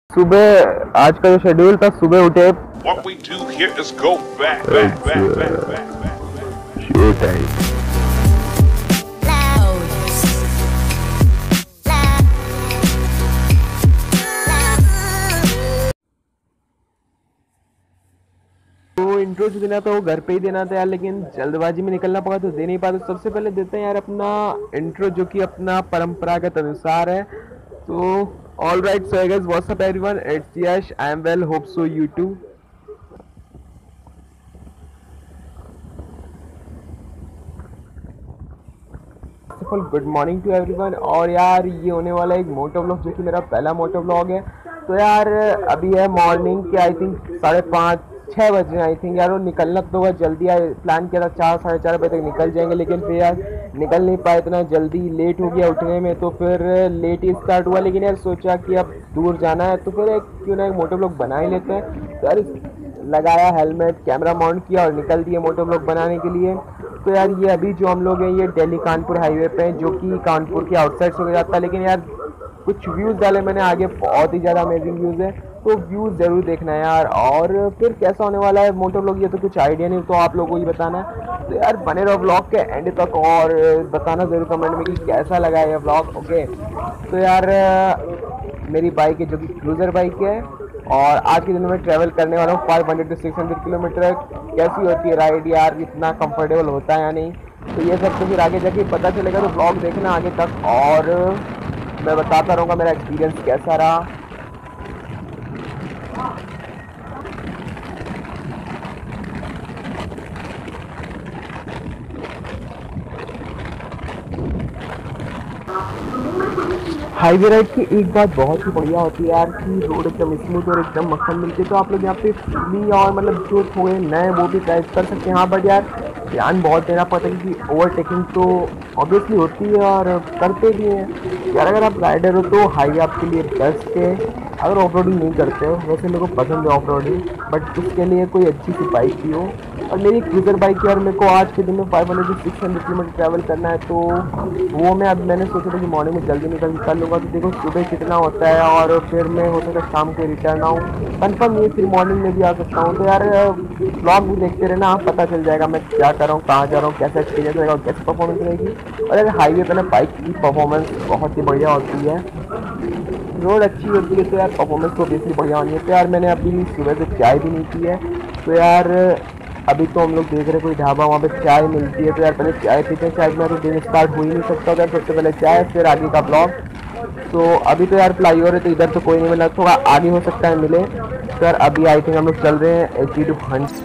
सुबह आज का जो शेड्यूल था, सुबह उठे What we do here is go back. Show time. तो इंट्रो जो देना था वो घर पे ही देना था यार, लेकिन जल्दबाजी में निकलना पड़ा तो दे नहीं पाया। तो सबसे पहले देते हैं यार अपना इंट्रो, जो कि अपना परंपरागत अनुसार है। तो all right, so guys, what's up everyone, it's Yash, I am well, hope so you too. Good morning to everyone. और यार ये होने वाला एक मोटो व्लॉग, जो कि मेरा पहला मोटो व्लॉग है। तो यार अभी है मॉर्निंग के आई थिंक 5:30-6 बजे आई थिंक। यार वो निकलना तो होगा जल्दी, प्लान किया था 4-4:30 बजे तक निकल जाएंगे, लेकिन फिर यार निकल नहीं पाए, इतना जल्दी लेट हो गया उठने में, तो फिर लेट ही स्टार्ट हुआ। लेकिन यार सोचा कि अब दूर जाना है तो फिर क्यों ना एक मोटो व्लॉग बना ही लेते हैं। तो यार लगाया हेलमेट, कैमरा माउंट किया और निकल दिए मोटो व्लॉग बनाने के लिए। तो यार ये अभी जो हम लोग हैं ये दिल्ली कानपुर हाईवे पे हैं, जो कि कानपुर के आउटसाइड से हो जाता है। लेकिन यार कुछ व्यूज़ डाले मैंने आगे, बहुत ही ज़्यादा अमेजिंग व्यूज़ है, तो व्यूज़ ज़रूर देखना है यार। और फिर कैसा होने वाला है मोटो व्लॉग, ये तो कुछ आइडिया नहीं, तो आप लोगों को ही बताना है। तो यार बने रहो व्लॉग के एंड तक और बताना ज़रूर कमेंट में कि कैसा लगा है ये व्लॉग। ओके, तो यार मेरी बाइक है जो कि क्रूज़र बाइक है, और आज के दिन में ट्रैवल करने वाला हूँ 500 से 600 किलोमीटर। कैसी होती है राइड यार, इतना कंफर्टेबल होता है या नहीं, तो ये सब तो फिर आगे जाके पता चलेगा। तो ब्लॉग देखना आगे तक और मैं बताता रहूँगा मेरा एक्सपीरियंस कैसा रहा। हाईवे राइड की एक बात बहुत ही बढ़िया होती है यार कि रोड एकदम स्मूथ और एकदम मक्खन मिलती है। तो आप लोग यहाँ पे फ्री और मतलब जो थोड़े नए वो भी ड्राइव कर सकते हैं। हाँ बट यार ध्यान बहुत देना पड़ता है, क्योंकि ओवरटेकिंग तो ऑब्वियसली होती है और करते भी हैं यार। अगर आप राइडर हो तो हाईवे आपके लिए बेस्ट है। अगर ऑफ रोडिंग नहीं करते हो, वैसे मेरे को पसंद है ऑफ रोडिंग, बट उसके लिए कोई अच्छी सी बाइक भी हो। और मेरी क्रूज़र बाइक यार, मेरे को आज के दिन में 500 से 600 किलोमीटर ट्रैवल करना है, तो वो मैंने सोचा था कि मॉर्निंग में जल्दी निकल लूँगा। तो देखो सुबह कितना होता है, और फिर मैं हो सकता है शाम को रिटर्न आऊँ, कन्फर्म नहीं, फिर मॉर्निंग में भी आ सकता हूँ। तो यार ब्लॉग भी देखते रहना, आप पता चल जाएगा मैं क्या कर रहा हूँ, कहाँ जा रहा हूँ, कैसा एक्सपीरियंस रहेगा और कैसी परफॉर्मेंस रहेगी। और यार हाईवे पर ना बाइक की परफॉर्मेंस बहुत ही बढ़िया होती है, रोड अच्छी होती है, तो यार परफॉर्मेंस तो ऑब्वियसली बढ़िया होनी है। तो यार मैंने अभी सुबह से चाय भी नहीं पी है। तो यार अभी तो हम लोग देख रहे हैं कोई ढाबा, वहाँ पे चाय मिलती है, तो यार पहले चाय पीते हैं। चाय में तो दिन स्टार्ट हो ही नहीं सकता, तो यार सबसे पहले चाय, फिर आगे का ब्लॉग। तो अभी तो यार फ्लाईओवर है, तो इधर तो कोई नहीं मिला, थोड़ा आगे हो सकता है मिले। तो यार अभी आई थिंक हम लोग चल रहे हैं एच टू हंट।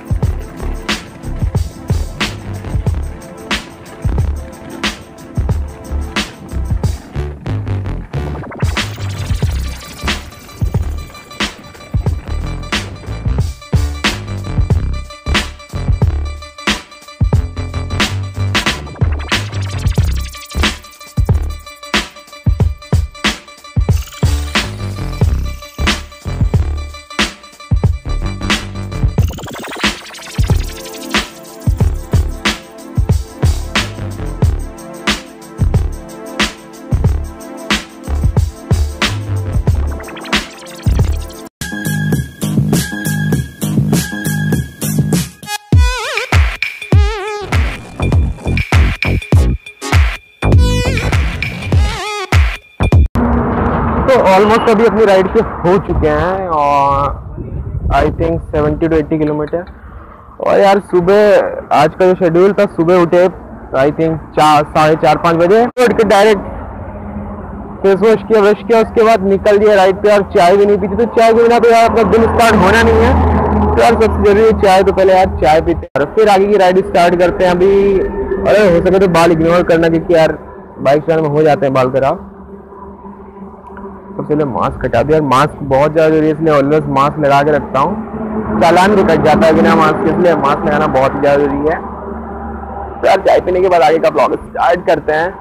तो ऑलमोस्ट अभी अपनी राइड पे हो चुके हैं, और आई थिंक 70 to 80 किलोमीटर। और यार सुबह आज का जो शेड्यूल था, सुबह उठे आई थिंक 4-4:30-5 बजे, उठ के डायरेक्ट फेस वॉश किया, ब्रश किया, उसके बाद निकल दिया राइड पे। यार चाय भी नहीं पीती, तो चाय के बिना तो यार अपना दिन स्टार्ट होना नहीं है। तो यार सबसे जरूरी है चाय, तो पहले यार चाय पीते हैं और फिर आगे की राइड स्टार्ट करते हैं। अभी अरे हो सके तो बाल इग्नोर करना, क्योंकि यार बाइक चलाने में हो जाते हैं बाल खराब। सबसे पहले मास्क हटा दिया, मास्क बहुत ज़्यादा जरूरी है, इसलिए ऑलवेज मास्क लगा के रखता हूँ। चालान भी कट जाता है बिना मास्क के, इसलिए मास्क लगाना बहुत ही ज़्यादा जरूरी है। तो यार चाय पीने के बाद आगे का ब्लॉग स्टार्ट करते हैं।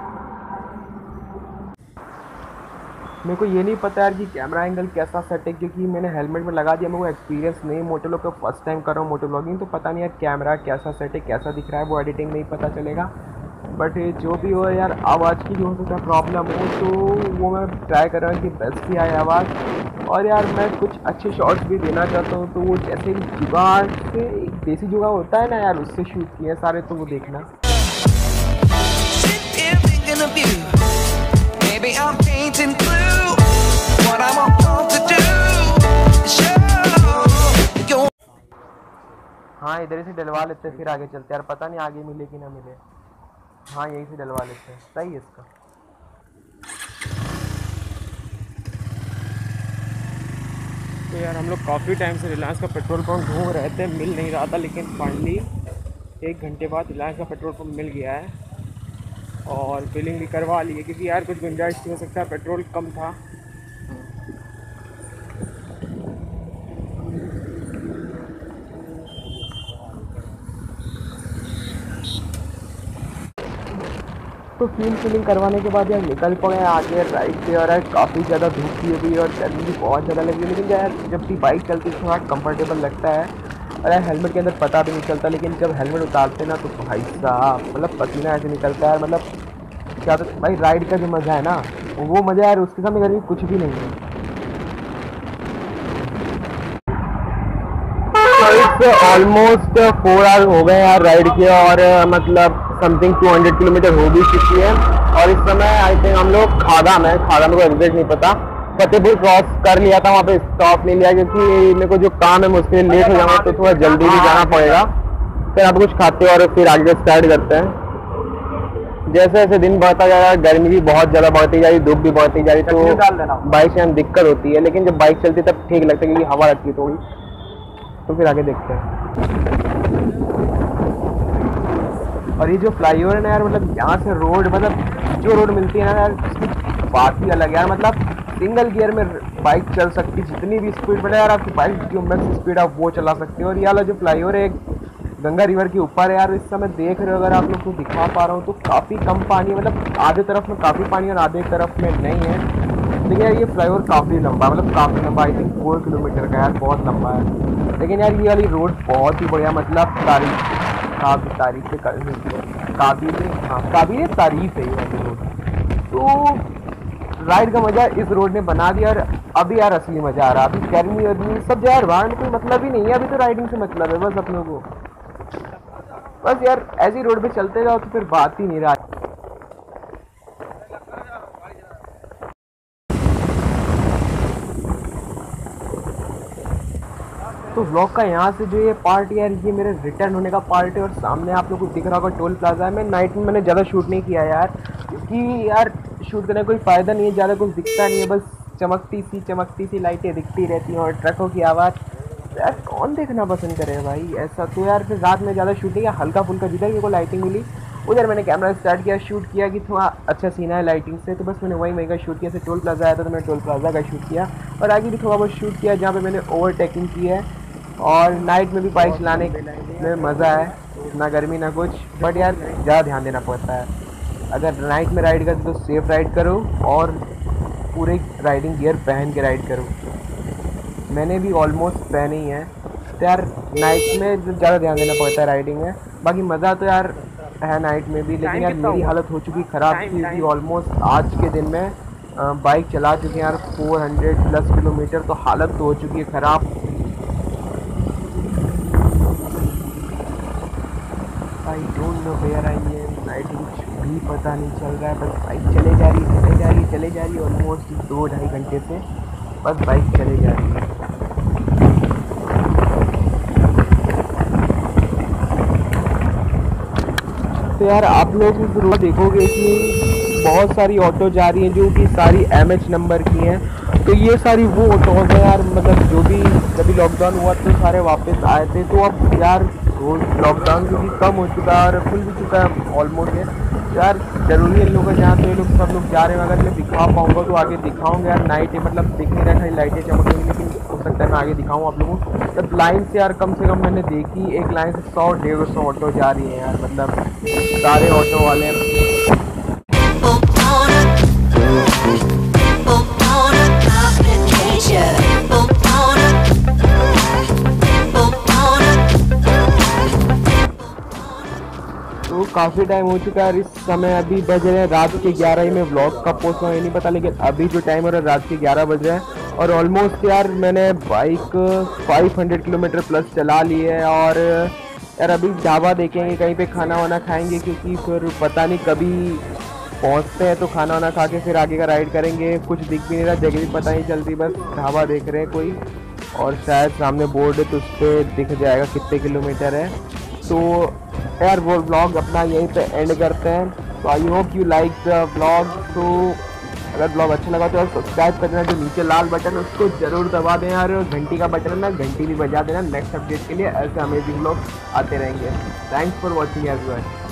मेरे को ये नहीं पता यार कि कैमरा एंगल कैसा सेट है, क्योंकि मैंने हेलमेट में लगा दिया, मेरे को एक्सपीरियंस नहीं, मोटो व्लॉग का फर्स्ट टाइम कर रहा हूँ मोटो व्लॉगिंग, तो पता नहीं यार कैमरा कैसा सेट है, कैसा दिख रहा है, वो एडिटिंग में ही पता चलेगा। बट जो भी हो यार, आवाज़ की जो हो सकता है प्रॉब्लम हो, तो वो मैं ट्राई कर रहा हूँ कि बेस्ट ही आए आवाज़। और यार मैं कुछ अच्छे शॉट्स भी देना चाहता हूँ, तो वो जैसे जुगाड़ से एक देसी जुगाड़ होता है ना यार, उससे शूट किए सारे, तो वो देखना। हाँ इधर से डलवा लेते हैं, फिर आगे चलते यार, पता नहीं आगे मिले कि ना मिले। हाँ यहीं से डलवा लेते हैं, सही है इसका। तो यार हम लोग काफ़ी टाइम से रिलायंस का पेट्रोल पंप ढूंढ रहे थे, मिल नहीं रहा था, लेकिन फाइनली 1 घंटे बाद रिलायंस का पेट्रोल पंप मिल गया है और फिलिंग भी करवा ली है, क्योंकि यार कुछ गुंजाइश हो सकता है, पेट्रोल कम था। तो फिलिंग करवाने के बाद यार निकल पड़े आगे राइड पे, और यार काफ़ी ज़्यादा धूप भी हो गई और गर्मी भी बहुत ज़्यादा लगी, लेकिन यार जब भी बाइक चलती है थोड़ा कंफर्टेबल लगता है, और यार हेलमेट के अंदर पता भी नहीं चलता, लेकिन जब हेलमेट उतारते ना तो भाई साहब मतलब पसीना ऐसे निकलता है, मतलब क्या तो भाई राइड का जो मज़ा है ना वो मज़ा यार उसके सामने गर्मी कुछ भी नहीं है। ऑलमोस्ट 4 आवर हो गए यार राइड किया, और मतलब समथिंग 200 किलोमीटर हो भी चुकी है, और इस समय आई थिंक हम लोग खादा में को एग्जैक्ट नहीं पता, फतेहपुर क्रॉस कर लिया था, वहाँ पे स्टॉप नहीं लिया, क्योंकि मेरे को जो काम है मुझसे लेट हो जाऊंगा, तो थोड़ा जल्दी भी जाना पड़ेगा। फिर आप कुछ खाते हैं और फिर आगे स्टार्ट करते हैं। जैसे जैसे दिन बढ़ता जा रहा है, गर्मी भी बहुत ज़्यादा बढ़ती जा रही, धूप भी बढ़ती जा रही, तो बाइक से हम दिक्कत होती है, लेकिन जब बाइक चलती है तब ठीक लगता है, क्योंकि हवा लगती है थोड़ी। तो फिर आगे देखते हैं। और ये जो फ्लाईओवर है ना यार, मतलब यहाँ से रोड, मतलब जो रोड मिलती है ना यार, उसकी बात ही अलग है यार, मतलब सिंगल गियर में बाइक चल सकती है, जितनी भी स्पीड बढ़े यार आपकी बाइक जो मैक्स स्पीड आप वो चला सकते हो। और ये वाला जो फ्लाईओवर है गंगा रिवर के ऊपर है यार, इस समय देख रहे हो, अगर आप लोग को दिखा पा रहा हूँ तो काफ़ी कम पानी है, मतलब आधे तरफ में काफ़ी पानी और आधे तरफ में नहीं है, लेकिन यार ये फ्लाईओवर काफ़ी लंबा है, मतलब काफ़ी लंबा, आई थिंक 4 किलोमीटर का यार, बहुत लंबा है। लेकिन यार ये वाली रोड बहुत ही बढ़िया, मतलब काबिल तारीफ है ये वाली रोड। तो राइड का मज़ा इस रोड ने बना दिया, और अभी यार असली मज़ा आ रहा है। अभी गर्मी वर्मी सब यार वहाँ कोई मतलब ही नहीं है, अभी तो राइडिंग से मतलब है बस अपनों को, बस यार ऐसी रोड पे चलते जाओ तो फिर बात ही नहीं रहा। तो व्लॉग का यहाँ से जो ये पार्ट यार, ये मेरे रिटर्न होने का पार्ट है, और सामने आप लोगों को दिख रहा होगा टोल प्लाजा है। मैं नाइट में मैंने ज़्यादा शूट नहीं किया यार, क्योंकि यार शूट करने का कोई फ़ायदा नहीं है, ज़्यादा कुछ दिखता नहीं है, बस चमकती सी लाइटें दिखती रहती हैं और ट्रकों की आवाज़, यार कौन देखना पसंद करे भाई ऐसा। तो यार फिर रात में ज़्यादा शूट नहीं किया, हल्का फुल्का जिधर मेरे को लाइटिंग मिली उधर मैंने कैमरा स्टार्ट किया, शूट किया कि थोड़ा अच्छा सीन है लाइटिंग से, तो बस मैंने वहीं का शूट किया। से टोल प्लाजा आया था तो मैंने टोल प्लाजा का शूट किया, और आगे भी थोड़ा बहुत शूट किया जहाँ पे मैंने ओवरटेकिंग की है। और नाइट में भी बाइक चलाने में मज़ा है, ना गर्मी ना कुछ, बट यार ज़्यादा ध्यान देना पड़ता है। अगर नाइट में राइड करते तो सेफ राइड करो और पूरे राइडिंग गियर पहन के राइड करो। मैंने भी ऑलमोस्ट पहने ही है, तो यार नाइट में ज़्यादा ध्यान देना पड़ता है राइडिंग में। बाकी मज़ा तो यार है नाइट में भी, लेकिन यार मेरी हालत हो चुकी ख़राब, क्योंकि ऑलमोस्ट आज के दिन में बाइक चला चुके हैं यार 400+ किलोमीटर, तो हालत तो हो चुकी है ख़राब। I don't know where I am, night कुछ भी पता नहीं चल रहा है, बस बाइक चले जा रही है ऑलमोस्ट 2-2.5 घंटे से, बस बाइक चले जा रही है। तो यार आप लोग इस रोड देखोगे कि बहुत सारी ऑटो जा रही हैं जो कि सारी MH नंबर की हैं, तो ये सारी वो ऑटोज़ हैं यार, मतलब जो भी जब लॉकडाउन हुआ तो सारे वापस आए थे, तो अब यार रोड लॉकडाउन क्योंकि कम हो चुका है और खुल भी चुका है ऑलमोस्ट है यार, जरूरी है इन लोगों का जहाँ तो ये लोग सब लोग जा रहे हैं। अगर मैं दिखा पाऊँगा तो आगे दिखाऊँगा यार, नाइट है मतलब दिख नहीं रहा, खाली लाइटें चमक रही, लेकिन हो सकता है मैं आगे दिखाऊँ आप लोगों को। जब लाइन से यार कम से कम मैंने देखी एक लाइन से 100-150 ऑटो जा रही है यार, मतलब सारे ऑटो वाले तो काफ़ी टाइम हो चुका है। इस समय अभी बज रहे हैं रात के 11 ही, मैं व्लॉग कब पोस्ट हुआ ये नहीं पता, लेकिन अभी जो टाइम हो रहा है रात के 11 बज रहे हैं। और ऑलमोस्ट यार मैंने बाइक 500 किलोमीटर प्लस चला ली है। और यार अभी ढाबा देखेंगे, कहीं पे खाना वाना खाएंगे, क्योंकि फिर पता नहीं कभी पहुंचते हैं तो खाना वाना खा के फिर आगे का राइड करेंगे। कुछ दिख भी नहीं रहा, जगह भी पता नहीं चलती, बस ढाबा देख रहे हैं कोई, और शायद सामने बोर्ड है तो उस पर दिख जाएगा कितने किलोमीटर है। तो यार वो व्लॉग अपना यहीं पे एंड करते हैं। तो I hope you like the vlog. तो अगर ब्लॉग अच्छा लगा तो यार सब्सक्राइब कर देना, जो नीचे लाल बटन है उसको जरूर दबा दें यार, घंटी का बटन है ना, घंटी भी बजा देना। नेक्स्ट अपडेट के लिए ऐसे अमेजिंग ब्लॉग आते रहेंगे। Thanks for watching everyone.